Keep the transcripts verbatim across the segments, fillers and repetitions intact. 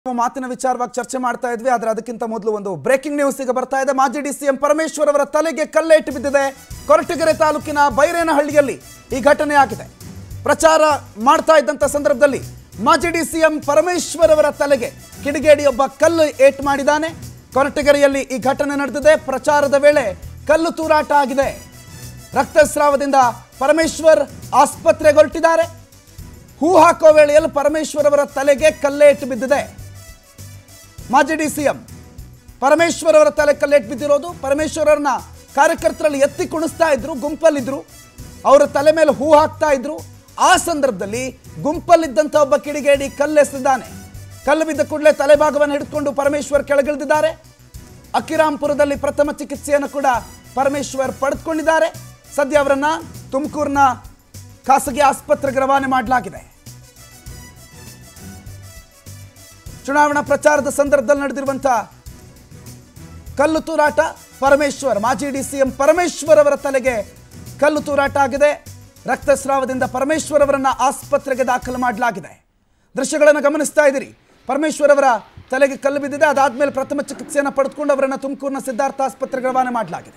ಮಾತಿನ ವಿಚಾರವಾಗಿ ಚರ್ಚೆ ಮಾಡ್ತಾ ಇದ್ವಿ ಆದರೆ ಅದಕ್ಕಿಂತ ಮೊದಲು ಒಂದು ಬ್ರೇಕಿಂಗ್ ನ್ಯೂಸ್ ಈಗ ಬರ್ತಾ ಇದೆ. ಮಾಜಿ ಡಿ ಸಿ ಎಂ ಪರಮೇಶ್ವರ್ ಅವರ ತಲೆಗೆ ಕಲ್ಲೇಟು ಬಿದ್ದಿದೆ. ಕೊರಟಗೆರೆ ತಾಲೂಕಿನ ಬೈರೇನಹಳ್ಳಿಯಲ್ಲಿ ಈ ಘಟನೆ ಆಗಿದೆ. ಪ್ರಚಾರ ಮಾಡ್ತಾ ಇದ್ದಂತ ಸಂದರ್ಭದಲ್ಲಿ ಮಾಜಿ ಡಿ ಸಿ ಎಂ ಪರಮೇಶ್ವರ್ ಅವರ ತಲೆಗೆ ಕಿಡಿಗೇಡಿಯೊಬ್ಬ ಕಲ್ಲು ಏಟು ಮಾಡಿದ್ದಾನೆ. ಕೊರಟಗೆರೆಯಲ್ಲಿ ಈ ಘಟನೆ ನಡೆದಿದೆ. ಪ್ರಚಾರದ ವೇಳೆ ಕಲ್ಲು ತೂರಾಟ ಆಗಿದೆ. ರಕ್ತಸ್ರಾವದಿಂದ ಪರಮೇಶ್ವರ್ ಆಸ್ಪತ್ರೆಗೆ ಹೊರಟಿದ್ದಾರೆ. ಹೂ ಹಾಕೋ ವೇಳೆಯಲ್ಲಿ ಪರಮೇಶ್ವರ್ ಅವರ ತಲೆಗೆ ಕಲ್ಲೇಟು ಬಿದ್ದಿದೆ. ಮಾಜಿ ಡಿ ಸಿ ಎಂ ಪರಮೇಶ್ವರ್ ಅವರ ತಲೆ ಕಲ್ಲೇಟು ಬಿದ್ದಿರೋದು. ಪರಮೇಶ್ವರರನ್ನ ಕಾರ್ಯಕರ್ತರಲ್ಲಿ ಎತ್ತಿ ಕುಣಿಸ್ತಾ ಇದ್ರು, ಗುಂಪಲ್ಲಿದ್ರು, ಅವರ ತಲೆ ಮೇಲೆ ಹೂ ಹಾಕ್ತಾ ಇದ್ರು. ಆ ಸಂದರ್ಭದಲ್ಲಿ ಗುಂಪಲ್ಲಿದ್ದಂಥ ಒಬ್ಬ ಕಿಡಿಗೇಡಿ ಕಲ್ಲೆಸೆದಿದ್ದಾನೆ. ಕಲ್ಲು ಬಿದ್ದ ಕೂಡಲೇ ತಲೆಭಾಗವನ್ನು ಹಿಡಿದುಕೊಂಡು ಪರಮೇಶ್ವರ್ ಕೆಳಗಿಳಿದಿದ್ದಾರೆ. ಅಕ್ಕಿರಾಂಪುರದಲ್ಲಿ ಪ್ರಥಮ ಚಿಕಿತ್ಸೆಯನ್ನು ಕೂಡ ಪರಮೇಶ್ವರ್ ಪಡೆದುಕೊಂಡಿದ್ದಾರೆ. ಸದ್ಯ ಅವರನ್ನ ತುಮಕೂರಿನ ಖಾಸಗಿ ಆಸ್ಪತ್ರೆಗೆ ರವಾನೆ ಮಾಡಲಾಗಿದೆ. ಚುನಾವಣಾ ಪ್ರಚಾರದ ಸಂದರ್ಭದಲ್ಲಿ ನಡೆದಿರುವಂತಹ ಕಲ್ಲು ತೂರಾಟ, ಪರಮೇಶ್ವರ್ ಮಾಜಿ ಡಿ ಸಿ ಎಂ ಪರಮೇಶ್ವರ್ ಅವರ ತಲೆಗೆ ಕಲ್ಲು ತೂರಾಟ ಆಗಿದೆ. ರಕ್ತಸ್ರಾವದಿಂದ ಪರಮೇಶ್ವರ್ ಅವರನ್ನ ಆಸ್ಪತ್ರೆಗೆ ದಾಖಲು ಮಾಡಲಾಗಿದೆ. ದೃಶ್ಯಗಳನ್ನು ಗಮನಿಸ್ತಾ ಇದ್ದೀರಿ. ಪರಮೇಶ್ವರ್ ಅವರ ತಲೆಗೆ ಕಲ್ಲು ಬಿದ್ದಿದೆ. ಅದಾದ್ಮೇಲೆ ಪ್ರಥಮ ಚಿಕಿತ್ಸೆಯನ್ನು ಪಡೆದುಕೊಂಡು ಅವರನ್ನ ತುಮಕೂರಿನ ಸಿದ್ಧಾರ್ಥ ಆಸ್ಪತ್ರೆಗೆ ರವಾನೆ ಮಾಡಲಾಗಿದೆ.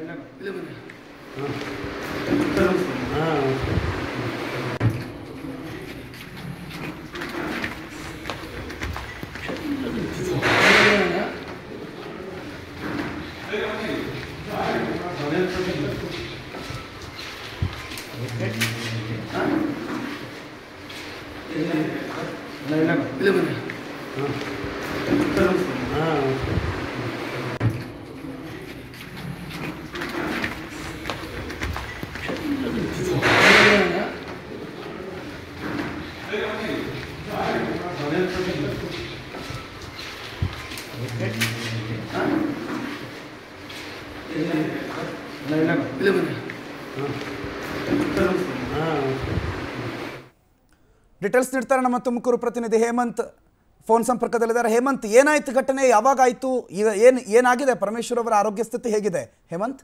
ಡೀಟೇಲ್ಸ್ ನೀಡ್ತಾರೆ ನಮ್ಮ ತುಮಕೂರು ಪ್ರತಿನಿಧಿ ಹೇಮಂತ್. ಫೋನ್ ಸಂಪರ್ಕದಲ್ಲಿದ್ದಾರೆ. ಹೇಮಂತ್, ಏನಾಯ್ತು ಘಟನೆ, ಯಾವಾಗ ಆಯ್ತು, ಏನ್ ಏನಾಗಿದೆ, ಪರಮೇಶ್ವರ್ ಅವರ ಆರೋಗ್ಯ ಸ್ಥಿತಿ ಹೇಗಿದೆ? ಹೇಮಂತ್,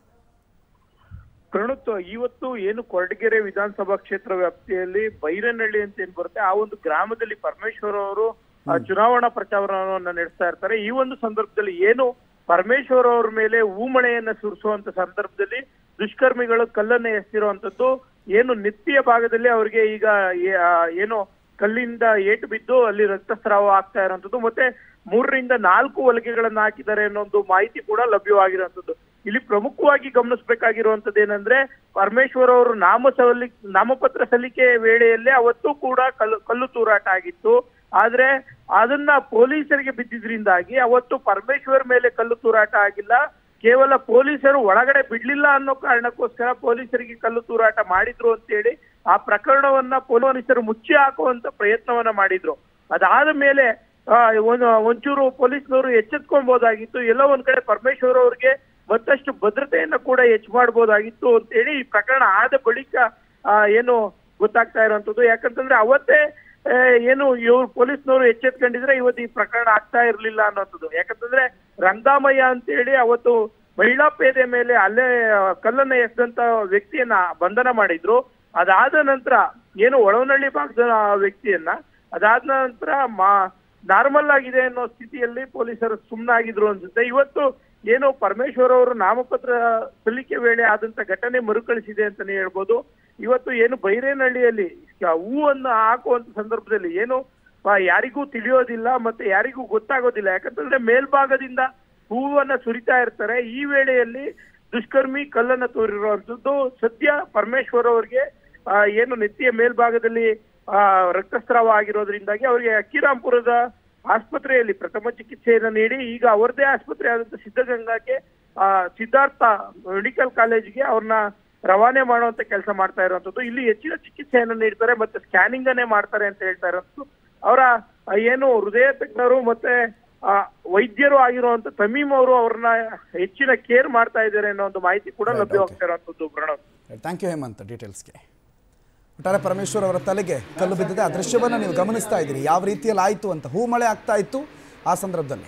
ಪ್ರಣುತ್, ಇವತ್ತು ಏನು ಕೊರಟಗೆರೆ ವಿಧಾನಸಭಾ ಕ್ಷೇತ್ರ ವ್ಯಾಪ್ತಿಯಲ್ಲಿ ಬೈರೇನಹಳ್ಳಿ ಅಂತ ಏನ್ ಬರುತ್ತೆ, ಆ ಒಂದು ಗ್ರಾಮದಲ್ಲಿ ಪರಮೇಶ್ವರ್ ಅವರು ಚುನಾವಣಾ ಪ್ರಚಾರವನ್ನ ನಡೆಸ್ತಾ ಇರ್ತಾರೆ. ಈ ಒಂದು ಸಂದರ್ಭದಲ್ಲಿ ಏನು ಪರಮೇಶ್ವರ್ ಅವ್ರ ಮೇಲೆ ಹೂಮಳೆಯನ್ನ ಸುರಿಸುವಂತ ಸಂದರ್ಭದಲ್ಲಿ ದುಷ್ಕರ್ಮಿಗಳು ಕಲ್ಲನ್ನ ಎಸೆದಿರುವಂತದ್ದು, ಏನು ನೆತ್ತಿಯ ಭಾಗದಲ್ಲಿ ಅವರಿಗೆ ಈಗ ಏನು ಕಲ್ಲಿಂದ ಏಟು ಬಿದ್ದು ಅಲ್ಲಿ ರಕ್ತಸ್ರಾವ ಆಗ್ತಾ ಇರುವಂತದ್ದು, ಮತ್ತೆ ಮೂರರಿಂದ ನಾಲ್ಕು ಹೊಲಿಗೆಗಳನ್ನ ಹಾಕಿದ್ದಾರೆ ಅನ್ನೋ ಒಂದು ಮಾಹಿತಿ ಕೂಡ ಲಭ್ಯವಾಗಿರುವಂತದ್ದು. ಇಲ್ಲಿ ಪ್ರಮುಖವಾಗಿ ಗಮನಿಸಬೇಕಾಗಿರುವಂತದ್ದು ಏನಂದ್ರೆ, ಪರಮೇಶ್ವರ್ ಅವರು ನಾಮ ಸಲ್ಲಿ ನಾಮಪತ್ರ ಸಲ್ಲಿಕೆ ವೇಳೆಯಲ್ಲೇ ಅವತ್ತು ಕೂಡ ಕಲ್ಲು ಕಲ್ಲು ತೂರಾಟ ಆಗಿತ್ತು. ಆದ್ರೆ ಅದನ್ನ ಪೊಲೀಸರಿಗೆ ಬಿದ್ದಿದ್ರಿಂದಾಗಿ ಅವತ್ತು ಪರಮೇಶ್ವರ್ ಮೇಲೆ ಕಲ್ಲು ತೂರಾಟ ಆಗಿಲ್ಲ. ಕೇವಲ ಪೊಲೀಸರು ಒಳಗಡೆ ಬಿಡ್ಲಿಲ್ಲ ಅನ್ನೋ ಕಾರಣಕ್ಕೋಸ್ಕರ ಪೊಲೀಸರಿಗೆ ಕಲ್ಲು ತೂರಾಟ ಮಾಡಿದ್ರು ಅಂತೇಳಿ ಆ ಪ್ರಕರಣವನ್ನ ಪೊಲೀಸರು ಮುಚ್ಚಿ ಹಾಕುವಂತ ಪ್ರಯತ್ನವನ್ನ ಮಾಡಿದ್ರು. ಅದಾದ ಮೇಲೆ ಒಂಚೂರು ಪೊಲೀಸ್ನವರು ಎಚ್ಚೆತ್ಕೊಳ್ಬಹುದಾಗಿತ್ತು. ಎಲ್ಲೋ ಒಂದ್ ಕಡೆ ಪರಮೇಶ್ವರ್ ಅವ್ರಿಗೆ ಮತ್ತಷ್ಟು ಭದ್ರತೆಯನ್ನ ಕೂಡ ಹೆಚ್ಚು ಮಾಡಬಹುದಾಗಿತ್ತು ಅಂತೇಳಿ ಈ ಪ್ರಕರಣ ಆದ ಬಳಿಕ ಏನು ಗೊತ್ತಾಗ್ತಾ ಇರುವಂತದ್ದು. ಯಾಕಂತಂದ್ರೆ ಅವತ್ತೇ ಏನು ಇವ್ರು ಪೊಲೀಸ್ನವರು ಎಚ್ಚೆತ್ಕೊಂಡಿದ್ರೆ ಇವತ್ತು ಈ ಪ್ರಕರಣ ಆಗ್ತಾ ಇರ್ಲಿಲ್ಲ ಅನ್ನೋಂಥದ್ದು. ಯಾಕಂತಂದ್ರೆ ರಂಗಾಮಯ್ಯ ಅಂತೇಳಿ ಅವತ್ತು ಮಹಿಳಾ ಪೇದೆ ಮೇಲೆ ಅಲ್ಲೇ ಕಲ್ಲನ್ನ ಎಸೆದಂತ ವ್ಯಕ್ತಿಯನ್ನ ಬಂಧನ ಮಾಡಿದ್ರು. ಅದಾದ ನಂತರ ಏನು ಒಳವನಹಳ್ಳಿ ಭಾಗದ ವ್ಯಕ್ತಿಯನ್ನ ಅದಾದ ನಂತರ ಮಾ ನಾರ್ಮಲ್ ಆಗಿದೆ ಅನ್ನೋ ಸ್ಥಿತಿಯಲ್ಲಿ ಪೊಲೀಸರು ಸುಮ್ಮನಾಗಿದ್ರು ಅನ್ಸುತ್ತೆ. ಇವತ್ತು ಏನು ಪರಮೇಶ್ವರ್ ಅವರು ನಾಮಪತ್ರ ಸಲ್ಲಿಕೆ ವೇಳೆ ಆದಂತ ಘಟನೆ ಮರುಕಳಿಸಿದೆ ಅಂತಾನೆ ಹೇಳ್ಬೋದು. ಇವತ್ತು ಏನು ಬೈರೇನಹಳ್ಳಿಯಲ್ಲಿ ಹೂವನ್ನ ಹಾಕುವಂತ ಸಂದರ್ಭದಲ್ಲಿ ಏನು ಯಾರಿಗೂ ತಿಳಿಯೋದಿಲ್ಲ ಮತ್ತೆ ಯಾರಿಗೂ ಗೊತ್ತಾಗೋದಿಲ್ಲ. ಯಾಕಂತಂದ್ರೆ ಮೇಲ್ಭಾಗದಿಂದ ಹೂವನ್ನ ಸುರಿತಾ ಇರ್ತಾರೆ. ಈ ವೇಳೆಯಲ್ಲಿ ದುಷ್ಕರ್ಮಿ ಕಲ್ಲನ್ನ ತೋರಿರುವಂತದ್ದು. ಸದ್ಯ ಪರಮೇಶ್ವರ್ ಅವ್ರಿಗೆ ಏನು ನೆತ್ತಿಯ ಮೇಲ್ಭಾಗದಲ್ಲಿ ಆ ರಕ್ತಸ್ರಾವ ಆಗಿರೋದ್ರಿಂದಾಗಿ ಅವರಿಗೆ ಅಕ್ಕಿರಾಂಪುರದ ಆಸ್ಪತ್ರೆಯಲ್ಲಿ ಪ್ರಥಮ ಚಿಕಿತ್ಸೆಯನ್ನ ನೀಡಿ ಈಗ ಅವರದೇ ಆಸ್ಪತ್ರೆ ಆದಂತ ಸಿದ್ಧಗಂಗಾಕ್ಕೆ ಆ ಸಿದ್ಧಾರ್ಥ ಮೆಡಿಕಲ್ ಕಾಲೇಜಿಗೆ ಅವ್ರನ್ನ ರವಾನೆ ಮಾಡುವಂತ ಕೆಲಸ ಮಾಡ್ತಾ ಇರುವಂತದ್ದು. ಇಲ್ಲಿ ಹೆಚ್ಚಿನ ಚಿಕಿತ್ಸೆಯನ್ನ ನೀಡ್ತಾರೆ ಮತ್ತೆ ಸ್ಕ್ಯಾನಿಂಗ್ ಅನ್ನೇ ಮಾಡ್ತಾರೆ ಅಂತ ಹೇಳ್ತಾ ಇರೋದು. ಅವರ ಏನು ಹೃದಯ ತಜ್ಞರು ಮತ್ತೆ ಆ ವೈದ್ಯರು ಆಗಿರುವಂತ ತಮೀಮ್ ಅವರು ಅವ್ರನ್ನ ಹೆಚ್ಚಿನ ಕೇರ್ ಮಾಡ್ತಾ ಇದ್ದಾರೆ ಅನ್ನೋ ಒಂದು ಮಾಹಿತಿ ಕೂಡ ಲಭ್ಯವಾಗ್ತಾ ಇರುವಂತದ್ದು. ಪ್ರಣವ್, ಥ್ಯಾಂಕ್ ಯು ಹೇಮಂತ್ ಡೀಟೇಲ್ಸ್ಗೆ. ಒಟ್ಟಾರೆ ಪರಮೇಶ್ವರ್ ಅವರ ತಲೆಗೆ ಕಲ್ಲು ಬಿದ್ದಿದೆ. ಆ ದೃಶ್ಯವನ್ನು ನೀವು ಗಮನಿಸ್ತಾ ಇದ್ದೀರಿ, ಯಾವ ರೀತಿಯಲ್ಲಿ ಆಯಿತು ಅಂತ. ಹೂ ಮಳೆ ಆಗ್ತಾ ಇತ್ತು ಆ ಸಂದರ್ಭದಲ್ಲಿ.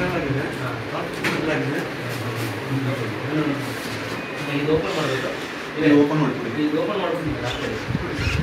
ಇದು ಓಪನ್ ಮಾಡಬೇಕು. ಓಪನ್ ಮಾಡ್ಕೊಡಿ. ಓಪನ್ ಮಾಡ್ಕೊಡಿ.